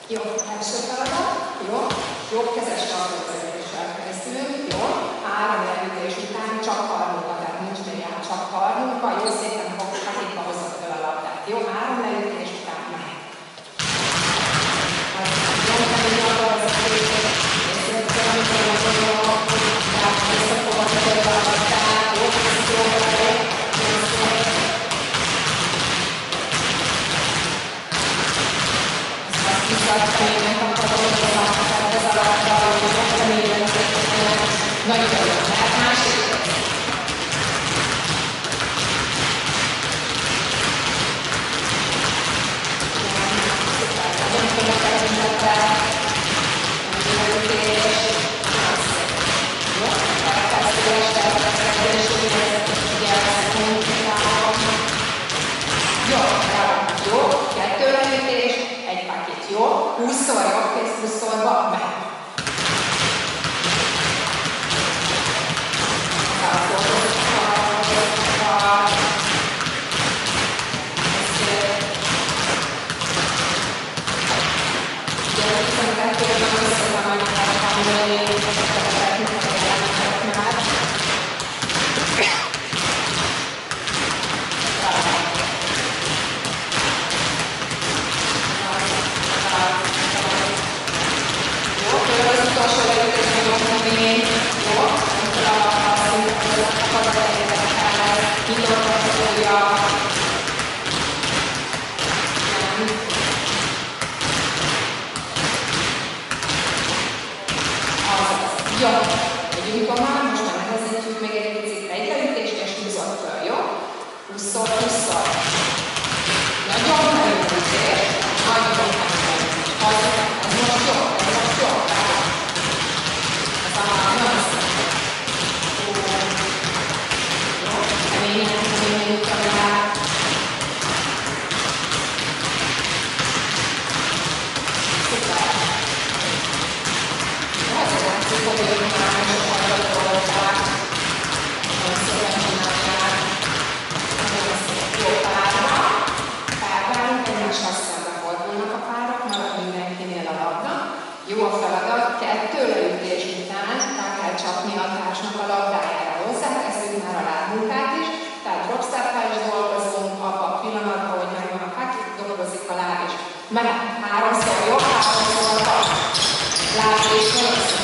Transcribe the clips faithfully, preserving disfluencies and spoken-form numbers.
Jó, első feladat. Jó, jobb kezes karmóvezetéssel készülünk. Jó, három elütés után csak karmunka, tehát nincs még át, csak karmunka. Jó, szépen hatékba hozott fel a labdát. Jó, három elütés után mehet. Aztán jó, a vezetését, készültől, amikor megolom, tehát visszafogod a több a labdát. Jó, jó, jó, Nagyon jó, mert másik. Nagyon fontosettel, előtés, jó, elkezdéstel, elkezdését, jó, jó, kettő leütés, egy pakét, jó, húszszor, jó, kész húszszorba, mehet. Jó, megyünk onnan, most már nehezítjük még egy picit egy leütést és húzod föl, jó? húszszor, húszszor. Nagyon leütés, nagyon leütés. Ez most jó, ez most jó. Ez a nagyon szép. Jó, keményen, keményen juttam rá. Szuper. Hogy ők már sokkal gyakorolták, nagyon szépen csinálják, nagyon szép jó párra. Párválunk, egymással szembe fordulnak a párok, marad mindenkinél a labda. Jó a feladat, kettő leütés után rá kell csapni a társnak a labdájára hozzá, kezdjük már a lábmunkát is, tehát dropsteppel is dolgozunk, abban a pillanatban, hogy megvan a pakit, dolgozik a láb is. Mehet háromszor jó, háromszor a láb és fölösszük.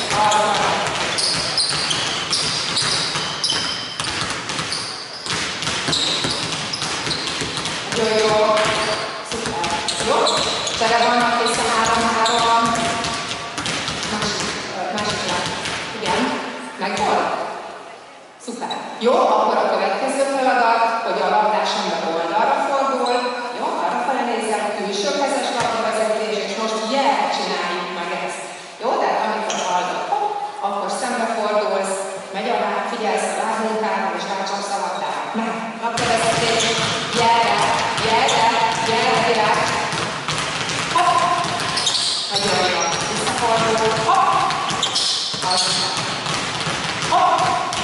Nagyon jó, szuper, jó? Tere vannak vissza három-három. Másik, másik láb. Igen, megvolt? Szuper. Jó, akkor a következő feladat, hogy a labdás ember oldalra fordul. Jó, arrafele nézzel, külső kezes labdavezetés, és most jel csináljuk meg ezt. Jó, tehát amikor hallod, hopp, akkor szembefordulsz, megy a láb, figyelsz a lábmunkára, és rácsapsz a labdára. Meg, labdavezetés, jelre, jelre, jelre, direkt. Hopp! Nagyon jó. Visszafordul, hopp! Aztán. Hopp!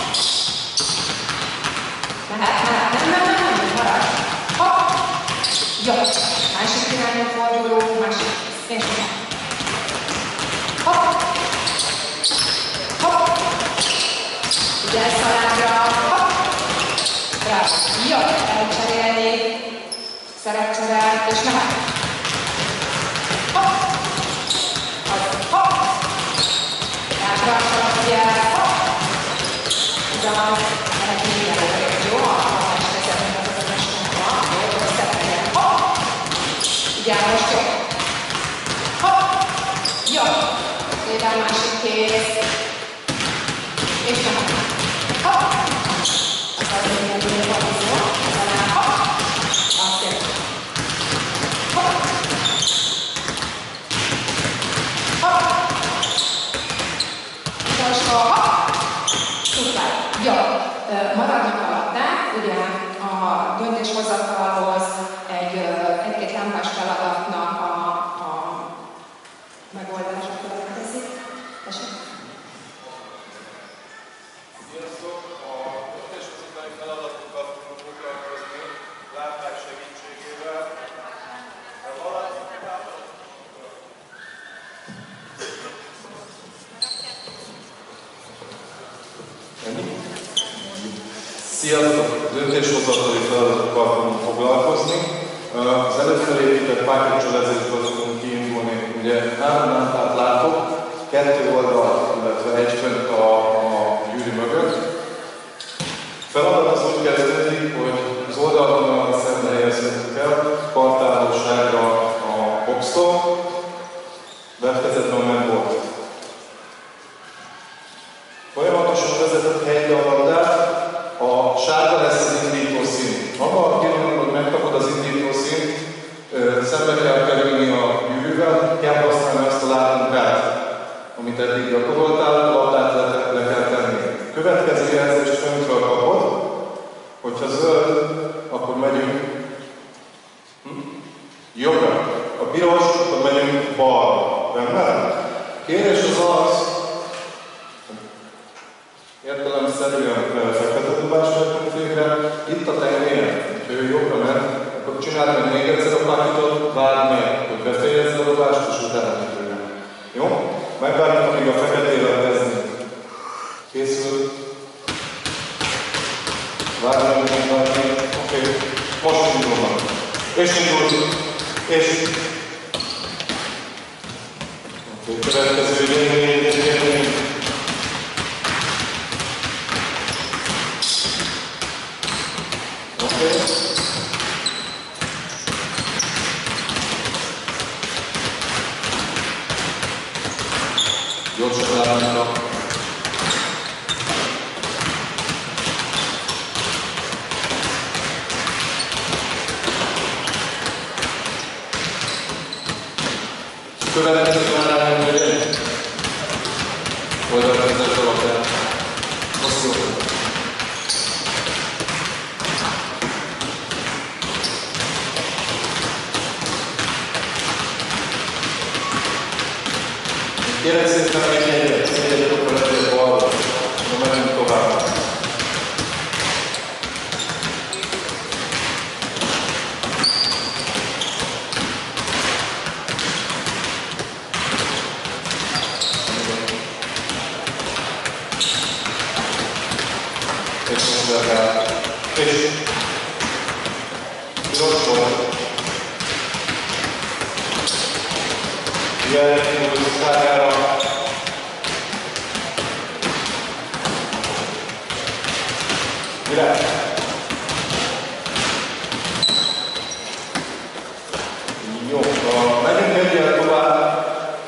Mehet, mehet, nem, nem, nem, nem, marad. Hopp! Jó. Másik irányba fordulunk, másik, és mehet. Hopp! Hopp! Ügyelsz a lábra, hopp! Bravo! Jó, elcserélni, szerepcserel, és mehet. Hopp! Hopp! Lábra csapjál, hopp! Ugyan, lehet még előrébb, jó? A hatás kezednek az az esnek van, jó, hogy szepegyen, hopp! Ugyan, most jó. Hopp! Jó! Léván másik kéz. És mehet. Hopp! Az az mindenből van, jó? Azonál, hopp! Azt jön. Hopp! Hopp! Utolsó, hopp! Szuper! Jó! Maradnak a labdák, ugye a döntéshozatalhoz egy, egy-két lámpás feladatnak Sziasztok! Döntéshozatali feladatokkal fogunk foglalkozni. Az előtt felépített pályácsolezésből fogunk kiindulni. Ugye három lámpát látok, kettő oldal, illetve egy fönt a, a gyűrű mögött. Feladat az úgy kezdődik, hogy az oldalvonalon szemben helyezhetünk el, kartávolságra a boxtól, vetkezetben meg volt. Folyamatosan vezetett helyre a labdát, a sárga lesz az indító szín. Abban a pillanatban, hogy megkapod az indító színt, szembe kell kerülni a gyűrűvel, kell használni azt a lábunkát, amit eddig gyakoroltál, a labdát le, le kell tenni. Következő jelzést föntről kapod, hogyha zöld, akkor megyünk jobbra. A piros, akkor megyünk balra. Rendben? Kérés az az, értelemszerűen fekete dobást vettünk végre. Itt a tengélyen, hogyha ő jobbra ment, akkor csináld meg még egyszer a pakitot, várj meg, hogy befejezze a dobást, és utána kitőle. Jó? Megvárjuk, amíg a feketével kezdünk. Készül. Várj meg, még várj. Oké. Most indulnak. És indult. És. Oké, következő gyermény, gyermény. Oké. Gyorsan lábánkra. Következő már rám, hogy legyen. Oldalra vezet a labdát. Hosszú. Kérlek szépen még egyet, egyet akkor ezért balra, de megyünk tovább. És most el. És piros volt. Ilyen indulóságára. Virág. Jó, megyünk egyel tovább.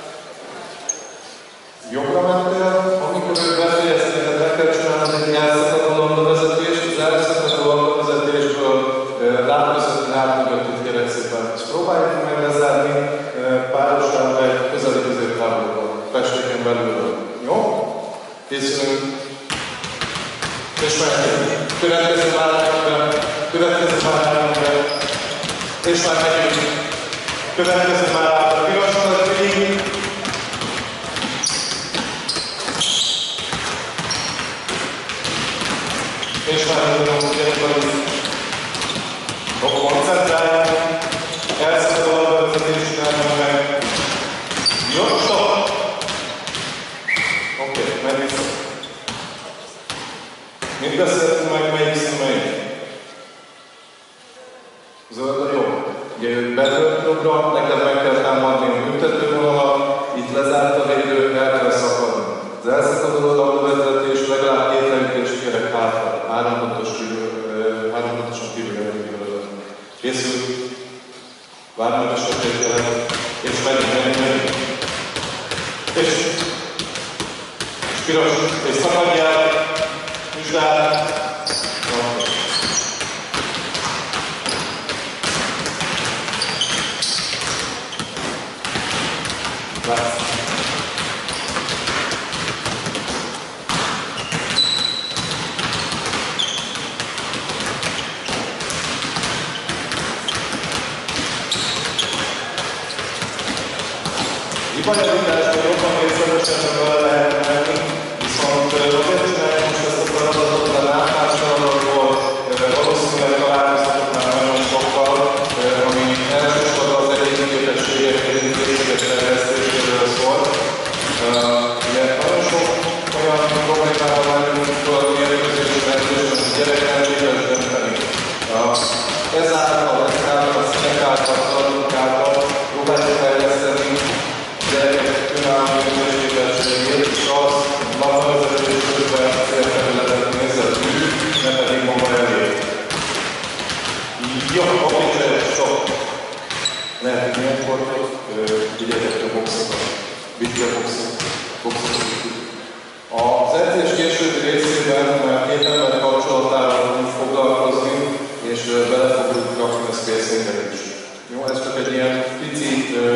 Jobbra mentél, amikor ő befejeztél, meg kell csinálni egy elszakadó labdavezetést, az elszakadó labdavezetésből lábközött, lábmögöttét kérek szépen. Ezt próbáljuk meg lezárni párosával egy közeli középtávolban, festéken belül. Jó? Készülünk. És megyünk. Következő vállalatra, következő vállalatra, és már megyünk. Következő vállalatra, pirosan az végig. És már megyünk, gyerünk a koncentráljunk. Elszakad a labdavezetést csináljuk meg. Jó, stop! Oké, okay, meg vissza. Mit beszéltünk meg, melyik szín melyik? Zöld a jobb. Ugye ő bedőlt jobbra, neked meg kell támadni a büntetővonalat, itt lezárt a védő, el kell szakadni. Az elszakadó labdavezetés legalább két leütést kérek hátra. Három pontosan kívül belőle. Készül. Várj meg a sötétjelet, és megyünk, megyünk, megyünk. És, és piros, és szakadjál, üsd át. Vársz. Bajavításban jobban részletesen vele lehet menni, viszont azért csináljuk most ezt a feladatot, de látás feladatból valószínűleg találkoztatok már nagyon sokkal, ami elsősorban az egyéni képességek érintéséget terjesztéséről szól. Ugye nagyon sok olyan problémával vagyunk, amikor a mérkőzési mentős, a gyereknek milyen sportot, vigyetek a boxokat, vigyük a boxot, boxot. Az edzés későbbi részében már két ember kapcsolatával fogunk foglalkozni, és bele fogjuk rakni a spacing-et is. Jó, ez csak egy ilyen pici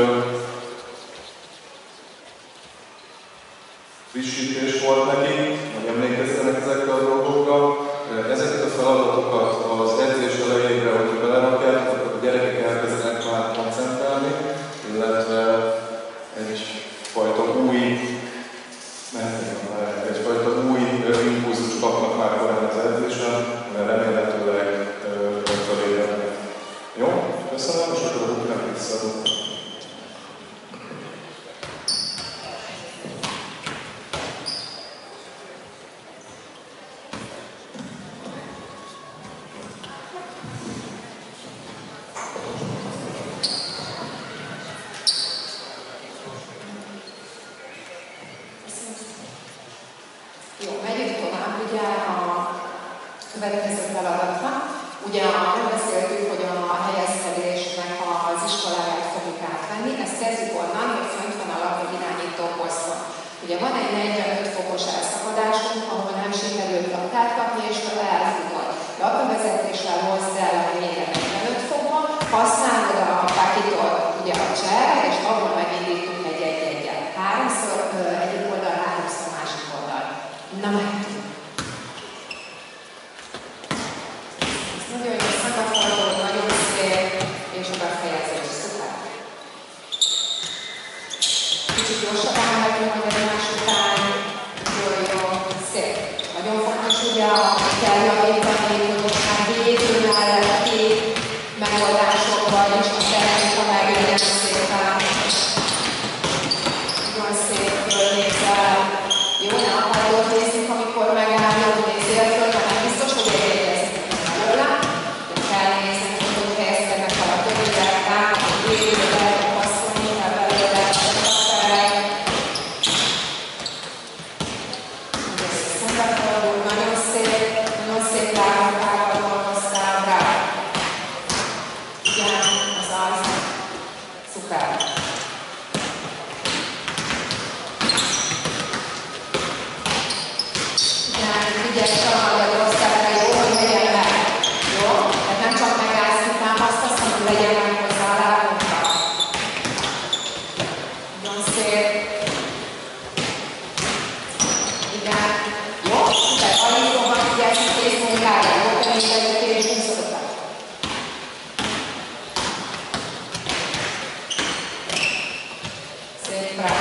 frissítés volt neki, hogy emlékezzenek ezekre a dolgokra. Ezeket a feladatokat az edzés elejére, hogyha belerakják, akkor a gyerekek elkezdenek már koncentrálni, illetve egyfajta új, egyfajta új impulzust kapnak már korán az edzésen, mert remélhetőleg felérjenek. Jó? Köszönöm, és akkor a Buknak visszaadom. Következő feladatra. Ugye megbeszéltük, hogy a helyezkedésnek az iskoláját fogjuk átvenni. Ezt kezdjük onnan, hogy fönt van a lap, hogy irányító poszton. Ugye van egy negyvenöt fokos elszakadásunk, ahol nem sikerült labdát kapni, és elfutod. Labdavezetéssel hozd el a lényeget negyvenöt fokba, használod a pakitól ugye a cserre, és abból megindítunk egy egy-egyet. Háromszor egyik oldal, háromszor másik oldal. Na meg. Nagyon jó szakaforduló, nagyon szép, és a befejezés. Szuper. Kicsit gyorsabban megyünk a egymás után. Nagyon jó, szép. Nagyon fontos ugye, hogy kell javítani, hogy most már végül melletti megoldásokban is a technika meglegyen szépen. Nagyon szép, fölnézel. Jó, ne akarod nézni, amikor megállod, nézzél föl, mert nem biztos, hogy elérkezik. De felnézni, hogy helyezkednek el a többiek, rá, hogy végülben passzolni, mert belőle a fej. Szembefordul, nagyon szép, nagyon szép lábunkákkal dolgoztál rá. Igen, az az. Szuper. Igen, ügyesen magyarországra jó, hogy legyen meg. Jó? Tehát nem csak megállsz, hogy támasztasz, hanem legyen meg hozzá a lábunkra. Nagyon szép. Igen. Jó? Tehát alig fognak figyelni a kész munkára. Jó? Pedig egyet és húszodottak. Szép rá.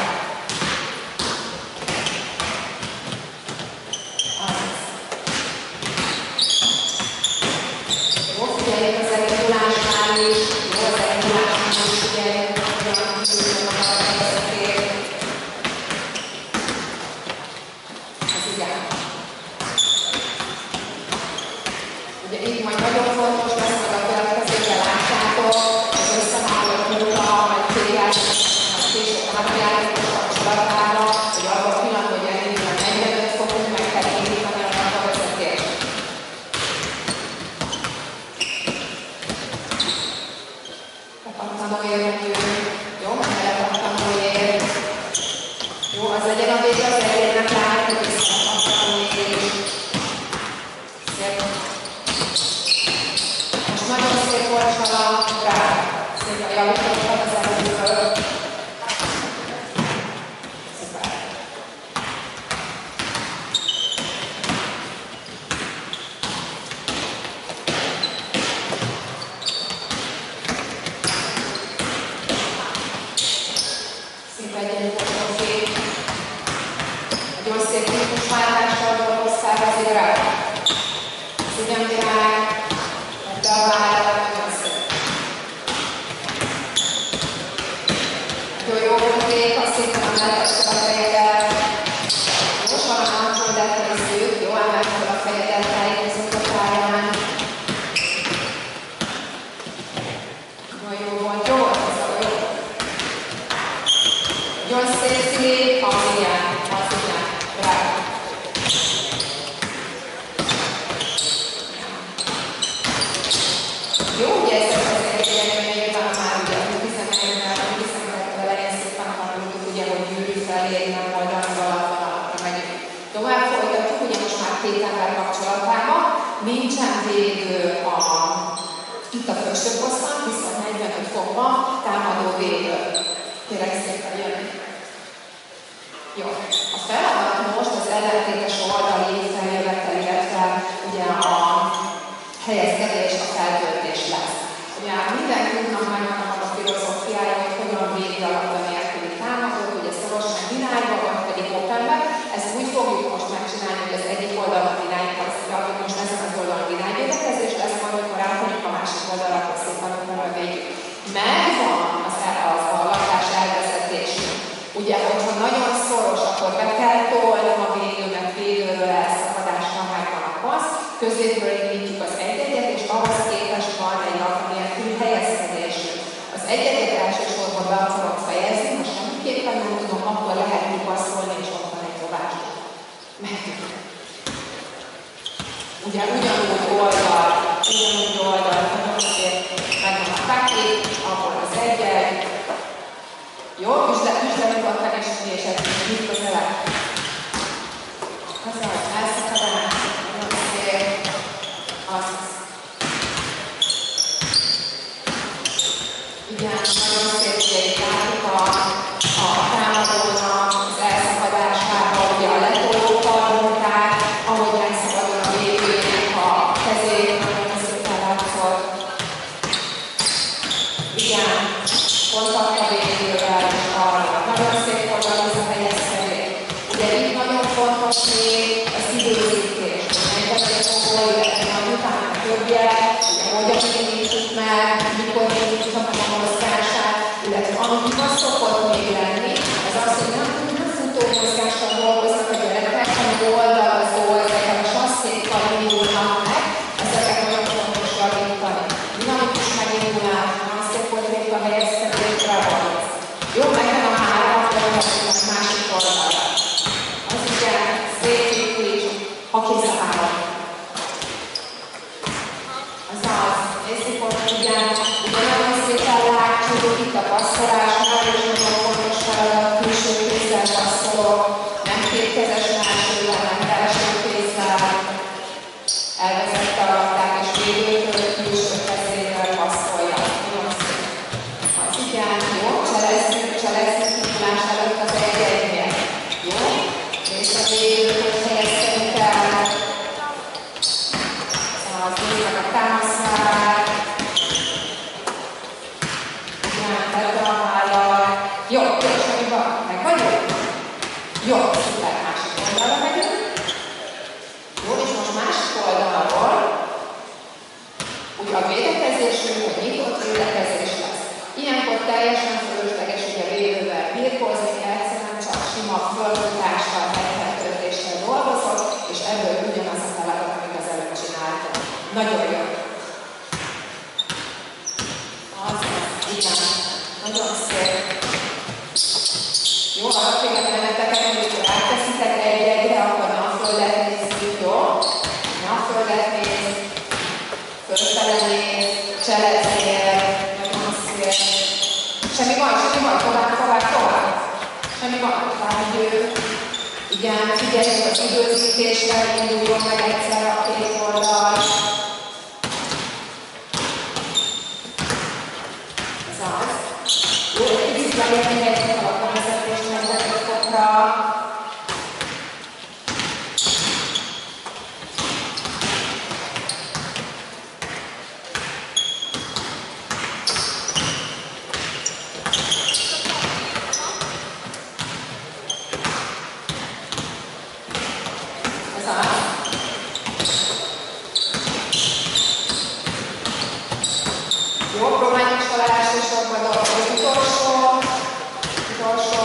Jó, figyeljük az elindulásnál is, jó, az elindulásnál is figyeljük, hogyan küzdünk a helyzetét. Ez igen. Ugye itt majd nagyon fontos lesz, hogy a következőkre látjátok, az összemállott munka, vagy téged, az később átjáratok kapcsolatára, hogy abban a pillanatban, hogy elindul a negyvenöt fokunk, meg kell indítani a labdavezetést. Tanulérünk, jó? Mellett a tanulért. Jó, az legyen a vége az elérnek lány, hogy vissza a tanulért. Szép. Most nagyon szép volt a rá. Szépen javítottad az előből. Szuper. Szép egyenlített szép. Nagyon szép típusváltással dolgoztál azért rá. Ez ugyan király, mert a vállal nagyon szép. Nagyon jó volt rég, azt szépen a mellett a fejedet. Gyorsan a hangoldat nézzük, jó, emelt fel a fejedet, tájékozunk a pályán. Nagyon jó volt, jó volt ez a jó. Nagyon szép szép, az igen, az igen, bravo. Jó, ugye ez az egy egyenlőjében már ugye tizenegy fogva, támadó védő. Kérek szépen jönni. Jó. A feladat most az ellentétes oldali feljövetel, illetve ugye a helyezkedés, a feltöltés lesz. Ugye minden klubnak megvan a filozófiája, hogy hogyan védi a labda nélküli támadót, ugye szorosan irányba, vagy pedig openbe. Ezt úgy fogjuk most megcsinálni, hogy az egyik oldalon irányba, most ezen az oldalon irányvédekezés lesz, majd amikor átadjuk a másik oldalra, akkor szépen openbe védjük. Megvan az, az a labdás elvezetésünk. Ugye, hogyha nagyon szoros, akkor be kell tolnom a védőnek, védőről elszakadásra megvan a passz, középről indítjuk az egy-egyet, és ahhoz képest van egy labda nélküli helyezkedésünk. Az egy-egyet elsősorban be akarok fejezni, most semmiképpen nem tudom, akkor lehet kipasszolni, és ott van egy dobás. Mehetünk. Ugye ugyanúgy oldal, ugyanúgy oldal, nagyon szép, megvan a paket, akkor az egy-egy. Jó, üzletmutattan és és mit közelebb. Az az, elszakadás, nagyon szép, az. Igen, nagyon szép, ugye itt látjuk a, a támadónak az elszakadásában, ugye a letoló karmunkát, ahogy megszabadul a védőjének a kezét, nagyon szépen látszott. Igen, kontakt a védővel és arra. Nagyon szép volt az a helyezkedés. Ugye itt nagyon fontos még az időzítés, hogy egyben egy fogol, illetve a utána többje, ugye hogyan indítsuk meg, mikor indítsuk meg a mozgását, illetve ami az szokott még lenni, az az, hogy nem, nem futó mozgással dolgoznak a gyerekek, hanem oldal az oldal, és azt szépen indulnak meg, ezeket nagyon fontos javítani. Dinamikus megindulás, nagyon szép volt még a helyezkedésre van. Jó, megvan a három, de a másik oldalra. Az ugye szép, ha kizárom. Az az, nézzük, hogy igen, ugye nagyon szépen látjuk itt a passzolásnál, és nagyon fontos feladat, külső kézzel passzolok, nem kétkezes másodban, nem belső kézzel. Elvezette a labdát, és védőtől külső kezével passzolja. Nagyon szép. Az igen, jó, cselezzük, cselezzük indulás előtt az egy-egynél. Jó? És a védőtől helyezkedünk el. Az nézzük a támaszát. Igen, tedd a vállal. Jó, jó, semmi van. Meg vagyok? Jó, szuper, másik oldalra megyünk. Jó, és most másik oldalról, ugye a védekezésünk, hogy nyitott védekezés lesz. Ilyenkor teljesen fölösleges ugye védővel birkózni, egyszerűen csak sima fölfutással, helyfeltöltéssel dolgozok, és ebből ugyanaz a feladat, amit az előbb csináltam. Nagyon jó. Az, igen, nagyon szép. Jó, a kérlek benneteket, amikor átteszitek egy-egyre, akkor ne a földet nézzük, jó? Ne a földet nézz, fölfele nézz, cselezzél, nagyon szép. Semmi van, semmi van, tovább, tovább, tovább. Semmi van, tovább idő. Igen, figyeljünk az időzítésre, induljon meg egyszer a két oldal. Ez az. Jó, egy kicsit legyen egy alapvezetést megvetett fokra. Ez az. Jó, próbáljuk is fel elsősorban dolgozni. Utolsó, utolsó.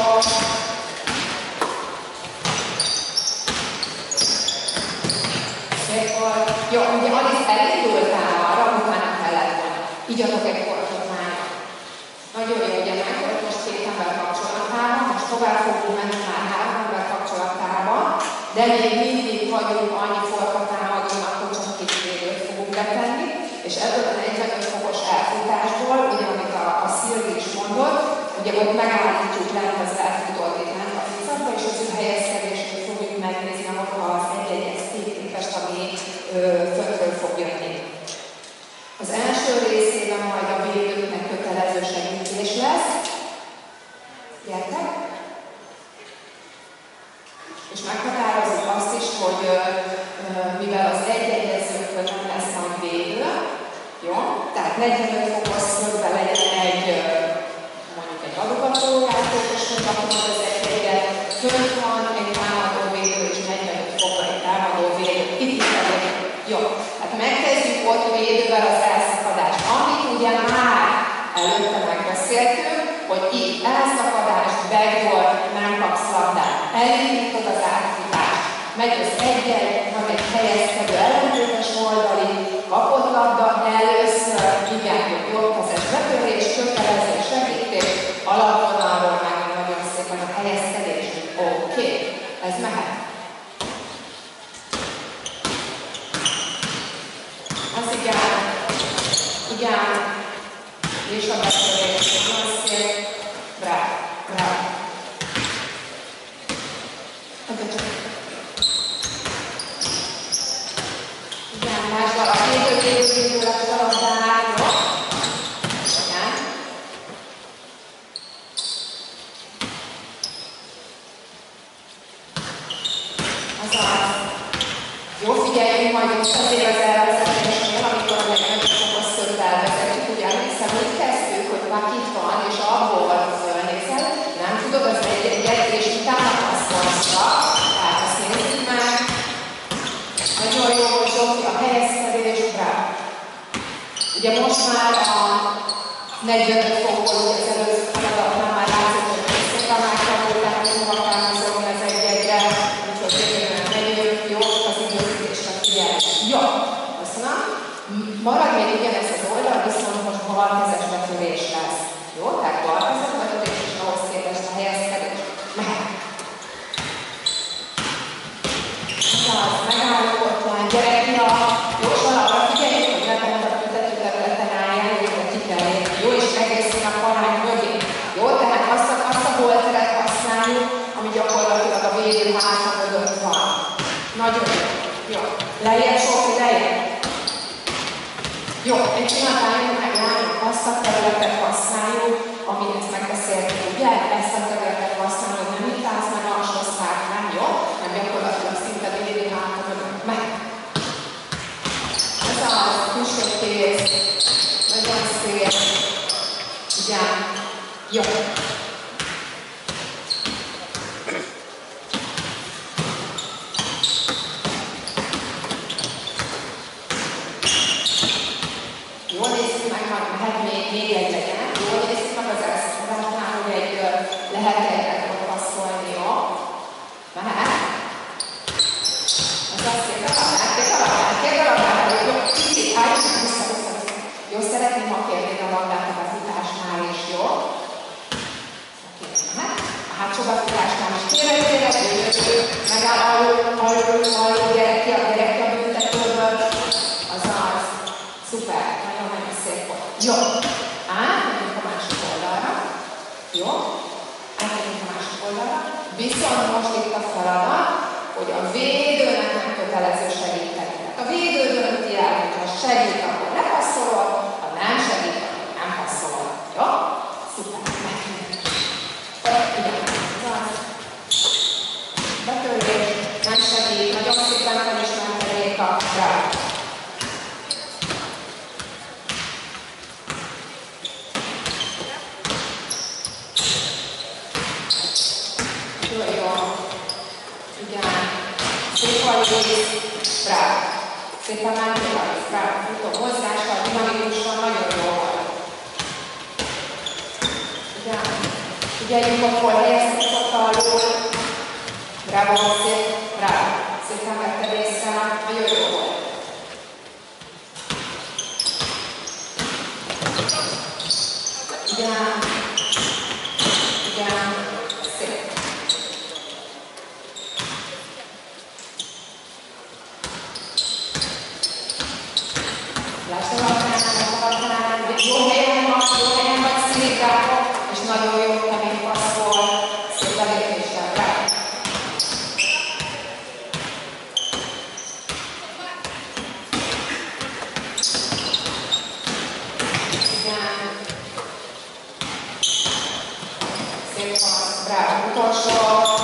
Szép volt. Jó, ugye Alice elindultál arra, utána kellett volna. Így adok egy kortokmányra. Nagyon jó, ugye megvolt most két ember kapcsolatában, most tovább fogunk menni már három ember kapcsolatában, de még mindig hagyunk annyi forgatámadónak, hogy csak kis védőt fogunk betenni, és ebből a negyvenöt fokos elfutásból, ugye amit a, a Szilvi is mondott, ugye ott megállítjuk lent az elfutót itt lent a ficakba, és az ő helyezkedését fogjuk megnézni, ahol az egy-egyhez képest, ami föl fog jönni. Az első részében majd a védőknek kötelező beszéltünk, hogy itt elszakadás, backdoor, nem kapsz labdát. Elindítod az átfutást. Megy az egy-egy, van egy helyezkedő ellentétes oldali, kapott labda, először, igen, jobbkezes betörés, kötelező segítés, alapvonalról meg nagyon szépen a helyezkedés. Oké, okay. Ez mehet. Az igen, igen, és a betörés, nagyon szép, bravo, bravo. Igen, más valaki, hogy végül a labdát, jó? Igen. Azaz. Jó, figyeljünk majd most azért az elvezetésnél, amikor a megmegyünk hosszút elvezetjük, ugye emlékszem, hogy kezdtük, hogy vakit van, és abból van fölnézel, nem tudod az egy-egyet, és utána passzolszra, tehát azt nézzük meg. Nagyon jó, hogy Zsófi a helyezkedés, bravo. Ugye most már a negyvenöt fokból, ugye az előző feladatnál már látszott, hogy szépen megtanulták, hogy hova kell mozogni az egy-egyre, úgyhogy jövően megyünk, jó, az időzítésre figyelni. Jó, köszönöm. Marad még ugyanez az oldal, viszont most balkezes betörés lesz. Jó, tehát balkezes betörés, és ahhoz képest a helyezkedés. Mehet. Tehát megállok ott van, gyerekja, gyorsan arra figyeljük, hogy ne bent a büntetőterületen álljon, hogy ki kell érni. Jó, és egészen a parány mögé. Jó, tehát azt a, azt a gólteret használjuk, ami gyakorlatilag a védő hátra mögött van. Nagyon jó. Jó. Lejjebb, Sofi, lejjebb. Jó, egy pillanat álljunk meg, lányok, azt a területet használjuk, amit ezt megbeszéltük, ugye? Ezt a területet használjuk, nem itt állsz meg alsószták, nem jó? Nem gyakorlatilag szinte védő hátra mögött. Meg! Ez az, külső kéz, nagyon szép. Igen. Jó. Jól nézzük meg, ha mehet még, még egy legyen. Jól nézzük meg az elszakadásnál, hogy egy lehet egyet passzolni, jó? Mehet? Az azt kérde a labdát, kérde a labdát, kérde a labdát, hogy jó, kicsit, álljunk vissza, vissza, vissza. Jó, szeretném, ha kérnék a labdát a befutásnál is, jó? Oké, mehet? A hátsó befutásnál is kérek, kérek, ő, megáll alul, alul, alul, gyerek ki a gyerek ki a büntetőből. Azaz. Szuper, nagyon-nagyon szép volt. Jó, átmegyünk a másik oldalra. Jó, átmegyünk a másik oldalra. Viszont most itt a feladat, hogy a védőnek nem kötelező segíteni. A védő dönti el, hogy ha segít, akkor lepasszolod, ha nem segít, akkor nem passzolod. Jó? Szuper, megyünk. Igen, az. Betörés, nem segít, nagyon szépen felismert a Réka. Bravo. Szép aludés, bravo. Szépen mentél aludés, bravo. Futó mozgással, dinamikusan, nagyon jó volt. Igen. Figyeljünk, akkor helyeztek csak alul. Bravo, szép, bravo. Szépen vetted észre, nagyon jó volt. Igen. Igen. Szép. Lásd a labdánál, a labdánál, jó helyen van, jó helyen vagy, szépen, és nagyon jó kemény passzol, szép belépéssel, rá. Igen. Szép passz, bravo, utolsó.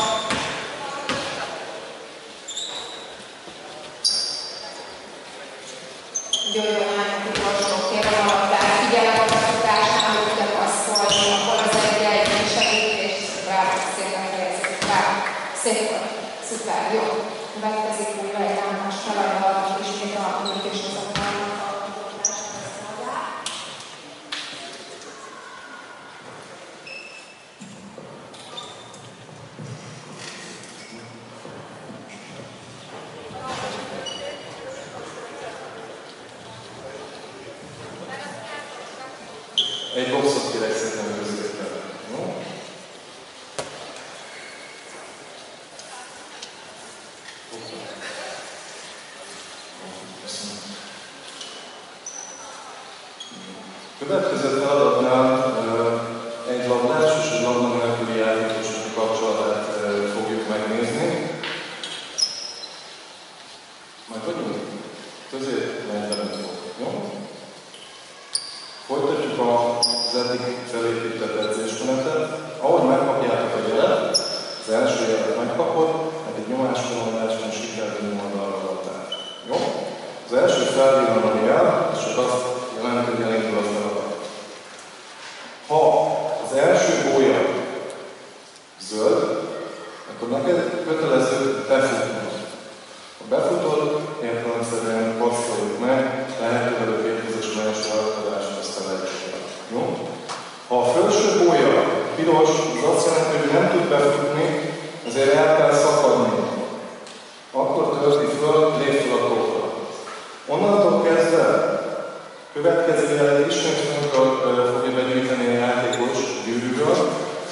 Gyönyörűen állnak utolsó, kérem a labdát, figyelem a befutásnál, hogy ide passzolni, akkor az egy-egy segítés, bravo, szépen fejezzük, bravo, szép volt, szuper, jó. Következik újra egy álmás feladat, és ismét a kommunikásozatálnak a gondolásra szolgál. szépen középen. Jó? Következő feladatnál egy labdás és egy labda nélküli játékosok kapcsolatát fogjuk megnézni. Majd vagyunk közép negyvenöt fok, jó? Folytatjuk az eddig felépített edzésmenetet. Ahogy megkapjátok a jelet, az első jelet megkapod, meg egy nyomásformaláson sikerül oldalra a labdát. Jó? Az első felvillan a jel, és csak azt jelenti, hogy elindul a feladat. Ha az első gólya zöld, akkor neked kötelező befutnod. Ha befutod, értelemszerűen passzoljuk meg, lehetőleg a kétkezes másra adást ezt a lehetőséget. Jó? Ha a felső gólya piros, az azt jelenti, hogy nem tud befutni, ezért el kell szakadni. Akkor tölti föl, lép fel a tóra. Onnantól kezdve következő jelet ismét fogja begyűjteni a játékos gyűrűről.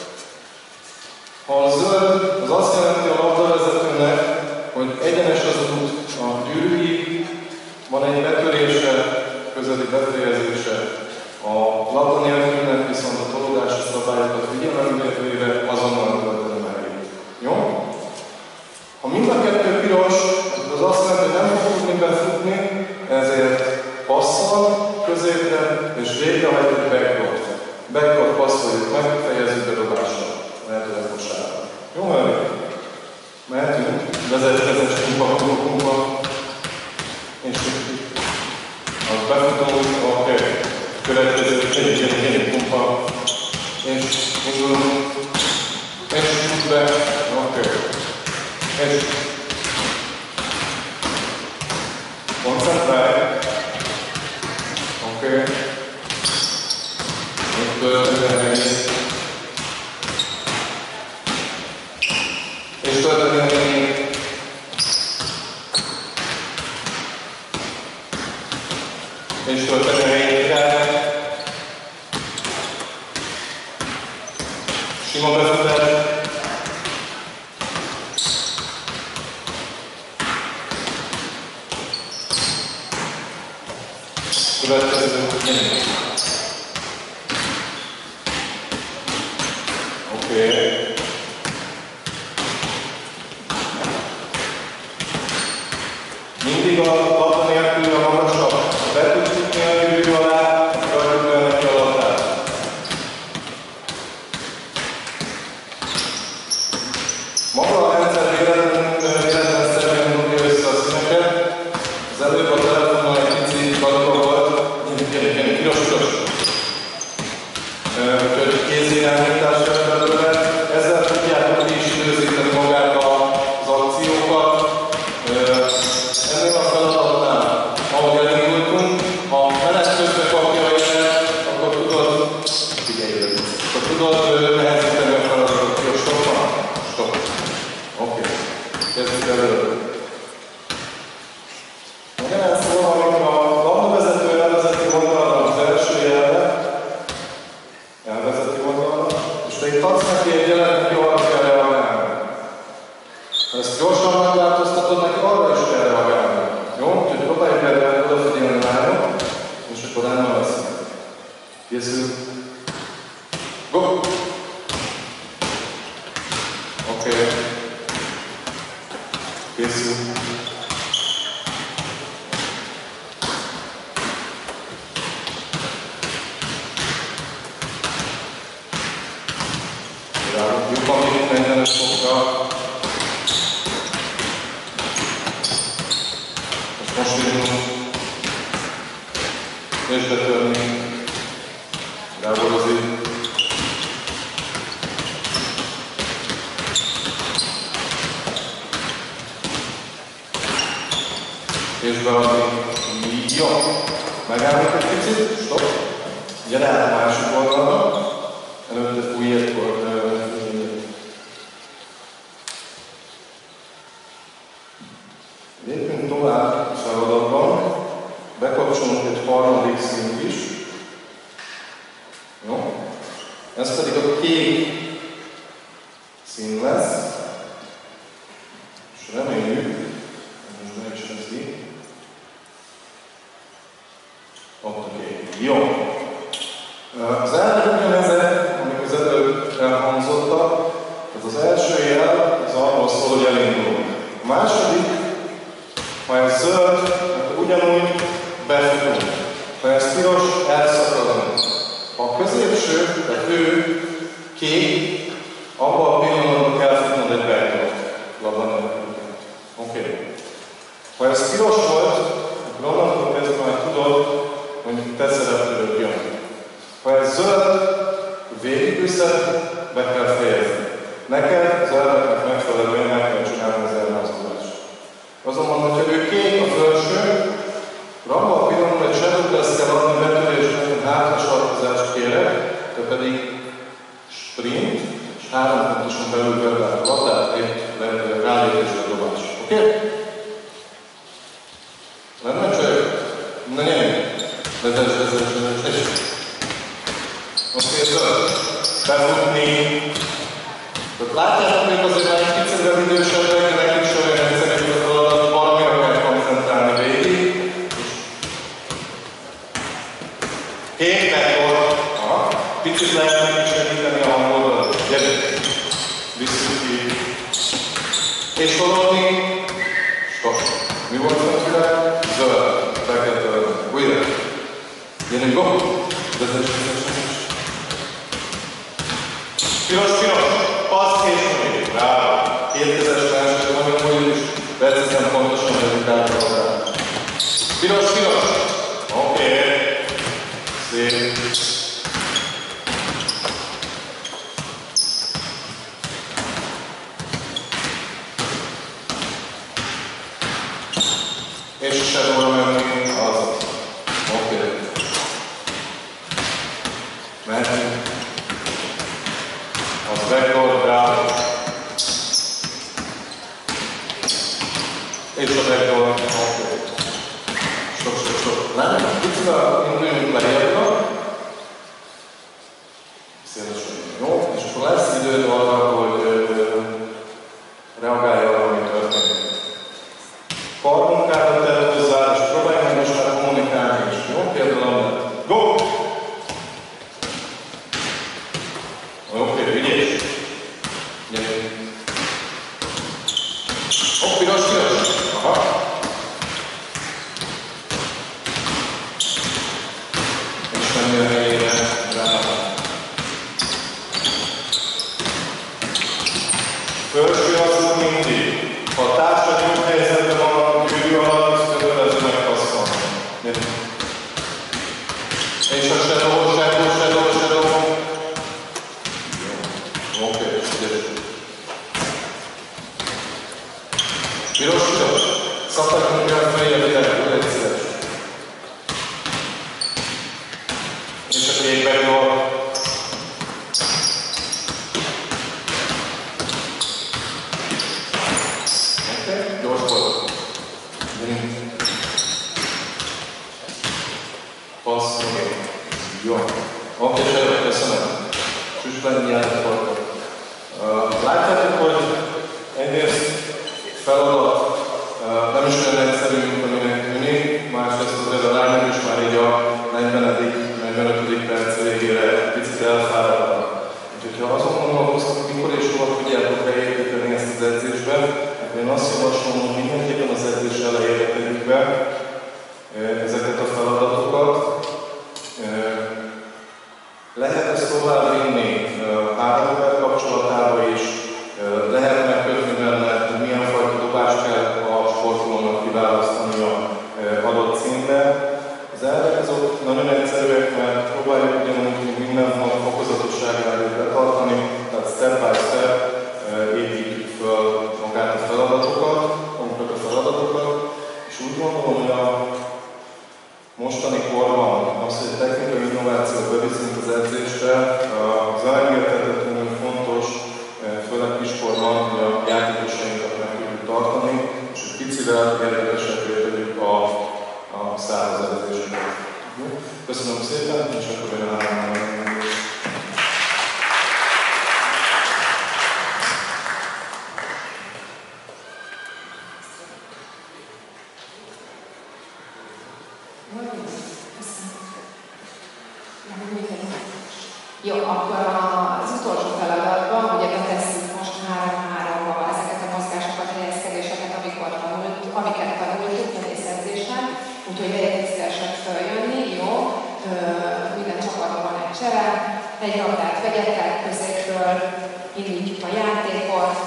Ha a zöld, az azt jelenti a labdavezetőnek, hogy egyenes az út a gyűrűig, van egy betörése, közeli befejezése. A labda nélkülnek viszont a tolódási szabályokat figyelembe véve azonnal tölteni meg. Jó? Ha mind a kettő piros, az azt jelenti, hogy nem fog tudni befutni, ezért passzol középre, és végrehajt egy backdoor. Backdoor passzoljuk meg, fejezzük a dobásra, lehetőleg kosárra. Jó, hölgyek? Mehetünk, vezetkezes kumpa, kumpa, kumpa, és azt befutunk, oké, okay. Következő, egy egy egy kumpa, és indulunk, és fut be, oké, okay. És koncentrálj, oké, okay. Itt tölteni helyét, és tölteni helyét, és tölteni helyét kell, sima befutás, következő nyomás. Oké. Okay. Mindig a labda nélkül a magasabb. Be tudsz jutni a gyűrű alá, akarjuk el neki a labdát. Maga a rendszer véletlenszerűen dugja össze a színeket. Az előbb a telefonnal egy pici gadba volt. Gyere, piros, piros. Úgyhogy kézirányítás jön belőle. Ezzel tudjátok is időzíteni magát az akciókat. Ennél a feladatnál, ahogy elindultunk, ha menet közben kapja a jelet, akkor tudod, figyelj, akkor tudod nehezíteni a feladatot. Jó, stop van? Stop. Oké. Okay. Kezdjük előtt. Ugyanez szól, amikor a labdavezető elvezeti oldalra az első jelre, elvezeti oldalra, és te itt adsz neki egy jelet, neki arra kell reagálni. Ha ezt gyorsan megváltoztatod, neki arra is kell reagálni. Jó? Úgyhogy próbáljuk el odafigyelni rá, és akkor nem lesz. Készül. Go! Oké. Okay. Készül. Ráadjuk, amit negyvenöt fokra. Most indulunk, és betörni, ráborozik. És beadni. Jó. Megállunk egy picit, stop. Gyere át a másik oldalra. Előtte fújj egykor. Lépünk tovább a feladatban, bekapcsolunk egy harmadik szint is. Jó? Ez pedig a kék szín lesz, és reméljük, hogy most meg is veszi. Ott a kék. Jó. Az első ugyanezek, amik az előbb elhangzottak, tehát az első jel az arról szól, hogy elindulunk. A második, ha ez zöld, akkor ugyanúgy befutunk. Ha ez piros, elszakadunk. A középső, tehát ő kék, abban a pillanatban kell futnod egy backdoor. Oké. Okay. Ha ez piros volt, akkor onnantól kezdve már tudod, hogy te szereplőd jön. Ha ez zöld, végigviszed, be kell fejezni. Neked zöldeknek megfelelően meg kell csinálni az elmozdulást. Azonban, hogyha ő kék a felső, akkor abban a pillanatban egy shadow test kell adni betörésben, hátrasarkozást kérek, te pedig sprint, és három pontosan belül verbál a labdát, épp rálépésre dobás. Oké? Okay? Nem csak? Na nyerjünk! Vezess, vezess, vezess! Oké, zöld. Befutni. Látjátok, hogy azért már egy picit az idősebbek, nekik is olyan egyszerű a feladat, valamire kell koncentrálni végig. Kék megvolt. Aha. Picit lehet nekik segíteni a hangodat. Gyerünk. Visszük ki. És tolódni. Stop. Mi volt fentire? Zöld. Be kell tölni. Újra. Gyerünk, go! Vezess, vezess, vezess. Piros, piros. Passz és még. Bravo. Kétkezes másik, nagyon úgy is. Precízen pontosan megyünk át hozzá. Piros, piros. Oké. Okay. Szép. És a shadow-ra menni, az. Oké. Okay. Mehetünk. Az backdoor, bravo. És a backdoor, oké. Okay. Sok, sok, sok. Nem? Picit induljunk lejjebb. Szélesen. Jó? És akkor lesz időd arra, hogy reagálja arra, ami történik. Karmunkára tett hozzá, és próbálj meg most már kommunikálni is. Jó? Például go! Oké, okay, vigyél! Gyerünk! Hopp, piros, piros! Aha! És menni a helyére, rá. Felső az úgy mindig. Ha a társad jó helyzetben van, gyűrű alatt, kötelező megpasszolni. És a shadow, shadow, shadow, shadow. Oké, okay, gyerünk. Piros, piros. Szakadjunk el feljebb ide, egy szíves. És a kék backdoor. Oké, gyors volt. Gyerünk. Passz, oké. Okay. Jó. Oké, okay, Shadow, köszönöm. Csücsben játékot. Uh, látjátok, hogy egyrészt feladat uh, nem is olyan egyszerű, mint aminek tűnik, másrészt azért a lányok is már így a negyvenedik negyvenötödik perc végére picit elfáradtak. Úgyhogy ha azon gondolkoztok, mikor és hova tudjátok beépíteni ezt az edzésbe, akkor én azt javaslom, hogy mindenképpen az edzés elejére tegyük be ezeket a feladatokat. Lehet ezt tovább vinni három ember kapcsolatába is, lehet megkötni benne, hogy milyen fajta dobást kell a sportolónak kiválasztani a adott színre. Az elvek azok nagyon egyszerűek, mert próbáljuk ugyanúgy minden fokozatosságát betartani, tehát step by step építjük fel magát a feladatokat, magukat a feladatokat, és úgy gondolom, hogy a mostani korban az, hogy technikai innovációt beviszünk az edzésre, az elengedhetetlenül fontos, főleg kiskorban, hogy a játékosainkat meg tudjuk tartani, és hogy picivel érdekesebbé tegyük a, a száraz edzéseket. Köszönöm szépen! Jó, akkor az utolsó feladatban ugye betesszük most három-háromba ezeket a mozgásokat, helyezkedéseket, amikor tanult, amiket tanultuk tenészedzésen, úgyhogy legyetek szívesek följönni, jó? Ö, minden csapatban van egy csere, egy labdát vegyetek középről, indítjuk a játékot.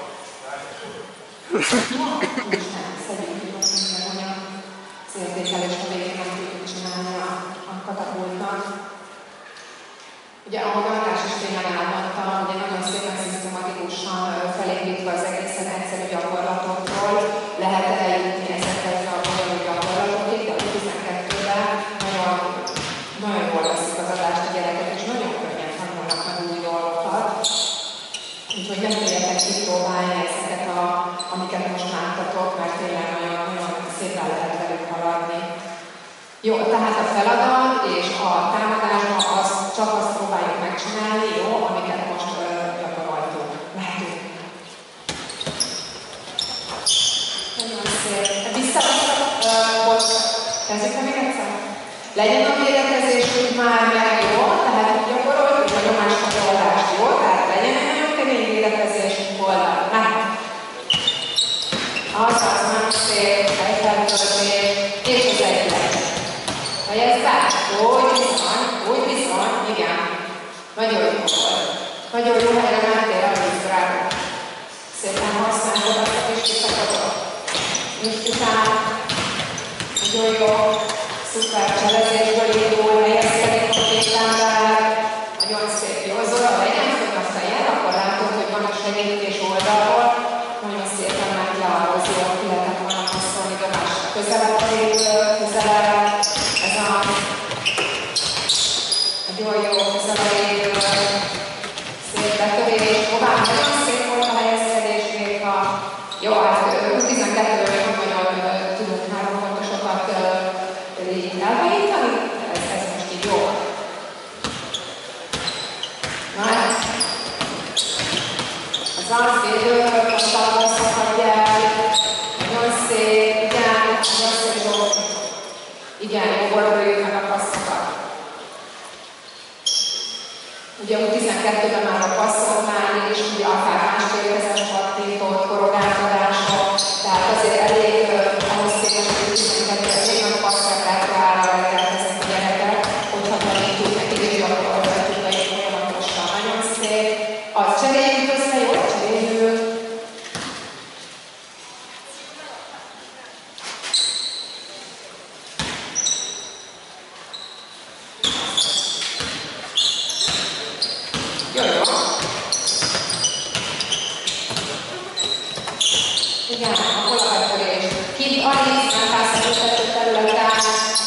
Most nem, szedjük ki most minden olyan az értékelést, a végén nem tudjuk csinálni a, a katapultnak. Ugye, ahogy András is tényleg elmondta, ugye nagyon szépen szisztematikusan felépítve az egészen egyszerű gyakorlatokról lehet eljutni ezekhez a bonyolult gyakorlatokig, de a tizenkettőben nagyon, nagyon jól veszik az adást a gyerekek, és nagyon könnyen tanulnak meg új dolgokat. Úgyhogy nem tudjátok kipróbálni ezeket, a, amiket most láttatok, mert tényleg nagyon, nagyon szépen lehet velük haladni. Jó, tehát a feladat és a támadásban az, csak azt próbáljuk megcsinálni, jó, amiket most uh, gyakoroltunk. Lehetünk. Nagyon szép. Vissza-vissza, uh, most kezdjük meg még egyszer? Legyen a védekezésünk már meg jó, tehát úgy gyakoroljuk, a nyomásgyakorlást jó, tehát legyen egy nagyon kemény védekezésünk oldal. Meg. Azaz, nagyon szép, helyfeltörtés, és az egyik. Helyeztek? Úgy bizony, úgy bizony, igen. Nagyon jó volt. Nagyon jó helyre mentél, Alice, bravo. Szépen használod azt a kis kiszakadot. Nincs után. Nagyon jó. Szuper cselezésből indul, helyezkedik a két ember. Nagyon szép. Jó, Zora, legyen fönn a fejed, akkor látod, hogy van a segítés oldalról. Nagyon szépen meglához, jól ki lehetett volna passzolni dobásra. Közelebb a végül, közelebb. Ez a nagyon jó, közelebb a végül. Szép betörés. Tovább nagyon szép volt a helyezkedés Réka. Jó, hát tizenkettőről nem nagyon tudunk három pontosokat elhelyítani. Ez, ez most így jó. Na, az az védőről kapcsolatban szakadj el. Nagyon szép, igen, nagyon szép jó. Igen, jó boldogjuk meg a passzokat. Ugye úgy tizenkettőben már a passzoknál is, ugye akár másfélkezes pattintót, korogálkodások, tehát azért elég ahhoz képest, hogy tizenkettőben még nagy passzrepertoárral rendelkeznek a gyerekek, hogyha tanítjuk nekik és gyakoroltatjuk be is folyamatosan. Nagyon szép. Az cseréljük össze, jó? Cseréljük. Jó, jó. Igen, a kolabetörés. Kint Alice, nem pászoltató területen.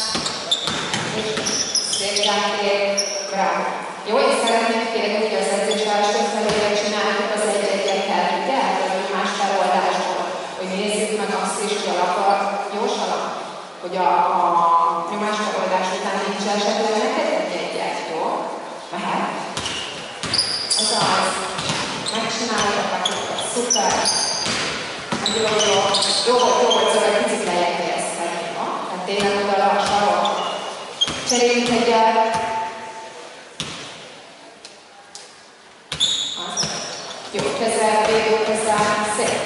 Szép játék. Bravo. Jó, én szeretném kérni, hogy az edzés első felére csináljuk az egy-egyekkel, ugye? Vagy más feloldásból. Hogy nézzük meg azt is, hogy a labda gyors alap. Hogy a, a nyomás feloldás után nincs esetleg neked egy-egyet, jó? Mehet? Az az. Megcsinálod a pakokat. Szuper. Jó, jó. Jó volt, jó volt, szóval egy picit lejjebb helyezkedni, no? Tehát tényleg oda le a sarok. Cseréljünk egyet. Az. Jó, kezel, végül kezel. Szép.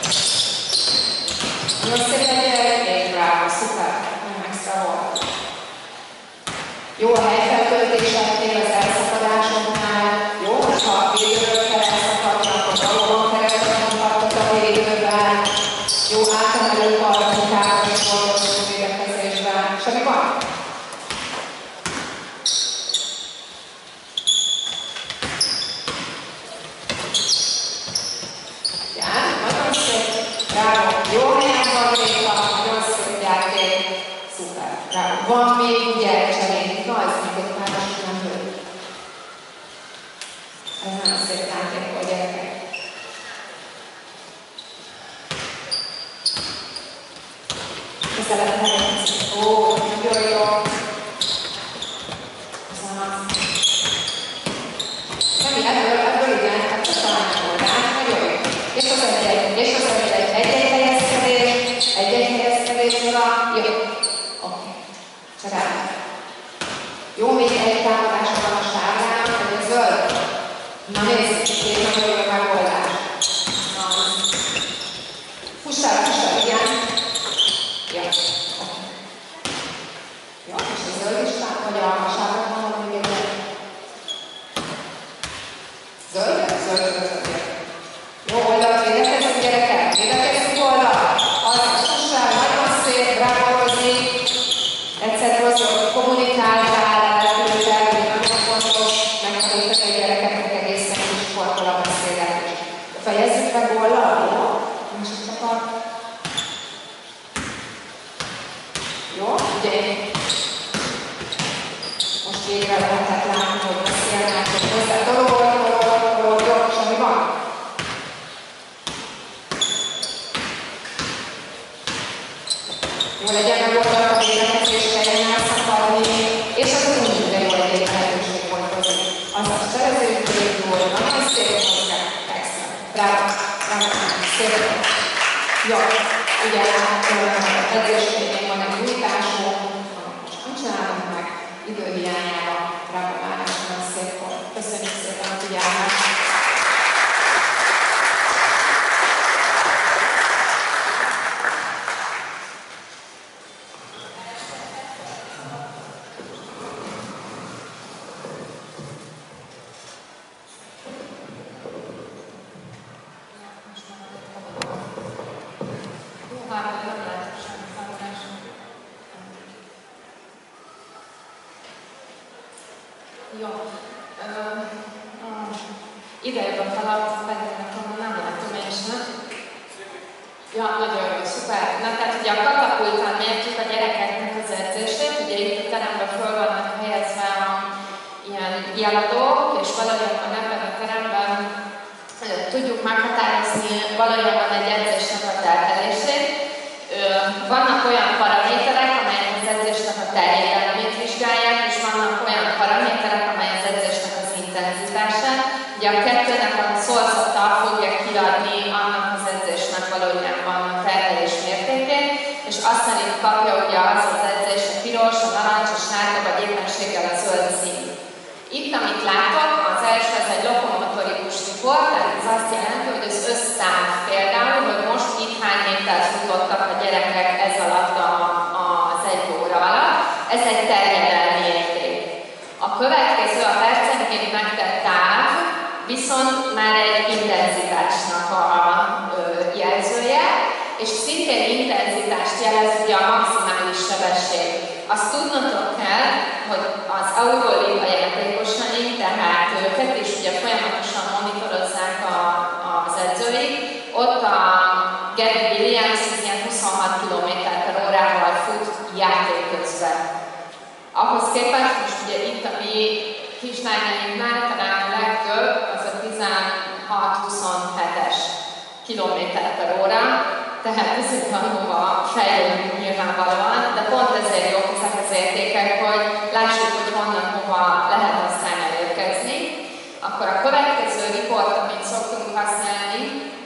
Nagyon szép egyet. Egy bravo, szuper. Nagyon extra volt. Jó a helyfeltöltéseknél, az elszakadásoknál. Jó, ha a védőről kell elszakadni, akkor valóban keresztül tartott a védőben. Jó, átemelő partokát és dolgozó védekezésben. Semmi van? Igen, nagyon szép. Bravo. Jó helyen van Réka, nagyon szép játék. Szuper. Bravo. Van még ugye cserénk, igaz? Még egy páros nem hőt. Ez nagyon szép játék volt, gyerekek. Közelebb helyezkedik. Ó, nagyon jó. Semmi, ebből, ebből igen, hát talán megoldás, nagyon jó. És az egy-egy, és az egy-egy, egy-egy helyezkedés, egy-egy helyezkedés van. Jó. Oké. Cseráljuk. Jó, még egy támadásra van a sárgán, hogy az Na nézzük, két nagyon jó megoldás. Fussál, fussál, igen. Ja. Jó, és a zöld is lát, vagy a sárga van valami végre? Zöld? Zöld, zöld, zöld. Jó, oldalt védekezzük, gyerekek. Védekezzük oldalt. Aztán fussál, nagyon szép, bráborozni. Egyszer rossz, kommunikáltál, elkülöntel, hogy nagyon fontos, megtanultak egy gyerekeknek egészen kis sporttal a beszélgetést. Fejezzük meg oldalt, jó? Másik csapat. Jó, ugye most végre lehetett látni, hogy beszélnek, hogy hozzá dolog, dolog, dolog, jó, és ami van? Jó legyen meg oldalt a védekezés, legyen elszakadni, és akkor minden jó egy lehetőség volt hozni. Aztán szerezőjük, hogy jó, nagyon szép hozzá, extra. Bravo, bravo, szép. Jó, ugye edzés végén van egy újításunk, most nem csinálunk meg, időhiányában, bravo, már nagyon szép volt. Köszönjük szépen a figyelmet! Jó. Idejében feladtam, pedig nekem nem látom én sem. Ja, nagyon jó, szuper. Na tehát ugye a katapultán mértjük a gyerekeknek az edzését, ugye itt a teremben föl vannak helyezve a ilyen jeladók, és valójában ebben a teremben tudjuk meghatározni valójában egy edzésnek a terhelését. Vannak olyan paraméterek, amelyek az edzésnek a terjedelmét vizsgálják, és vannak olyan paraméterek, amelyek az edzésnek az intenzitását. Ugye a kettőnek a szorszata fogja kiadni annak az edzésnek valójában a terhelés mértékét, és azt szerint kapja ugye az az edzés a piros, a narancs, a sárga, vagy éppenséggel a zöld szín. Itt, amit látok, az első az egy lokomotorikus riport, tehát ez azt jelenti, hogy az össztáv például, hogy most itt hány métert futottak a gyerekek ez alatt a, a, az egy óra alatt, ez egy terjedelmi érték. A következő a percenként megtett táv, viszont már egy intenzitásnak a ö, jelzője, és szintén intenzitást jelez ugye a maximális sebesség. Azt tudnotok kell, hogy az Euroliga játékosai, tehát őket is ugye folyamatosan monitorozzák a, az edzőik, ott a Gary Williams ilyen huszonhat kilométer per órával fut játék közben. Ahhoz képest most ugye itt a mi kislányainknál talán a legtöbb az a tizenhat-huszonhetes kilométer per óra, tehát ezek valóban fejlődünk nyilvánvalóan, de pont ezért jók ezek az értékek, hogy lássuk, hogy honnan hova lehet aztán elérkezni. Akkor a következő riport, amit szoktunk használni,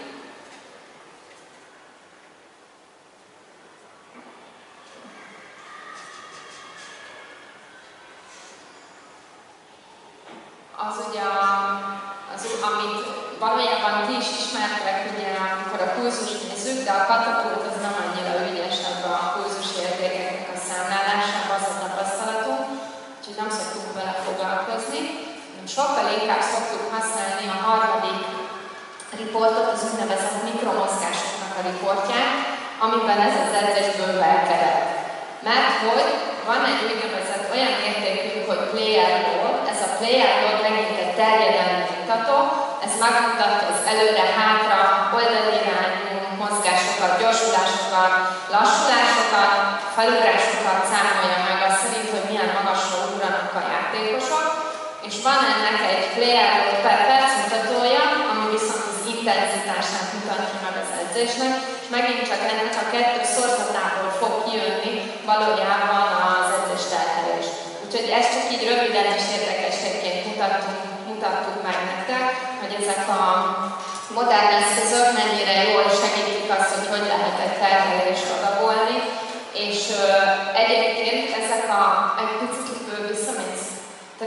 az ugye, az, amit valójában ti is ismertek, ugye, amikor a pulzust nézzük, de a katapult az nem annyira ügyes ebben a pulzus értékeknek a számlálásában, az a tapasztalatunk, úgyhogy nem szoktunk vele foglalkozni. Sokkal inkább szoktuk használni a harmadik riportot, az úgynevezett mikromozgásoknak a riportját, amiben ez az edzés bővelkedett. Mert hogy van egy úgynevezett olyan értékünk, hogy player load, ez a player load megint egy terjedelmi mutató, ez megmutatja az előre-hátra, oldalirányú mozgásokat, gyorsulásokat, lassulásokat, felugrásokat számolja meg azt szerint, hogy milyen magasra ugranak a játékosok, és van ennek egy player load per perc mutatója, ami viszont az intenzitását mutatja meg az edzésnek, és megint csak ennek a kettő szorzatából fog kijönni valójában az edzés terhelés. Úgyhogy ezt csak így röviden és érdekességként mutattuk, mutattuk meg nektek, hogy ezek a modern eszközök mennyire jól segítik azt, hogy hogy lehet egy terhelést adagolni, és ö, egyébként ezek a, egy picit visszamész. Tehát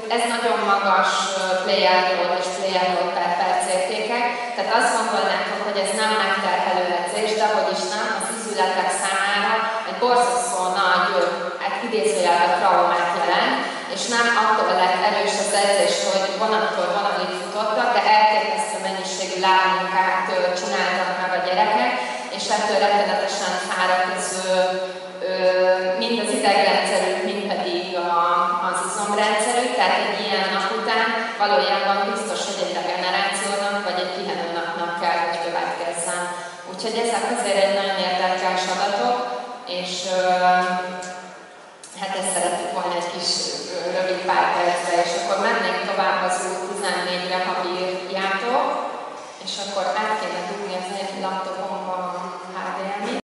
ez nagyon magas play and load és play and load per perc értékek, tehát azt gondolnátok, hogy ez nem megterhelő edzés, de hogy is nem, az izületek számára egy borzasztó nagy, hát idézőjelben traumát jelent, és nem attól lett erős az edzés, hogy vonattól vonalig futottak, de elképesztő mennyiségű lábmunkát csináltak meg a gyerekek, és ettől rettenetesen fáradozó mind az idegrendszerük, mind pedig a, az izomrendszerük, tehát egy ilyen nap után valójában biztos, hogy egy regenerációnak vagy egy pihenőnapnak kell, hogy következzen. Úgyhogy ezek azért egy nagyon érdekes adatok, és hát ezt szerettük volna egy kis rövid pár percre, és akkor mennénk tovább az U tizennégyre, ha bírjátok, és akkor át kéne dugni az egy laptopot.